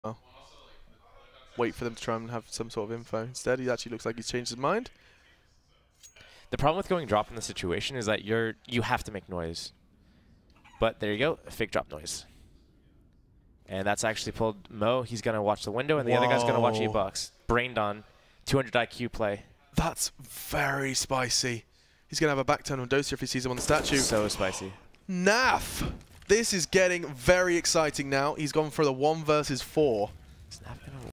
wait for them to try and have some sort of info. Instead, he actually looks like he's changed his mind. The problem with going drop in this situation is that you have to make noise. But there you go, a fake drop noise. And that's actually pulled Mo. He's going to watch the window, and the other guy's going to watch $8. Brained on, 200 IQ play. That's very spicy. He's going to have a back turn on Dosia if he sees him on the statue. So spicy. Naf! This is getting very exciting now. He's gone for the 1 versus 4. Is Naf going to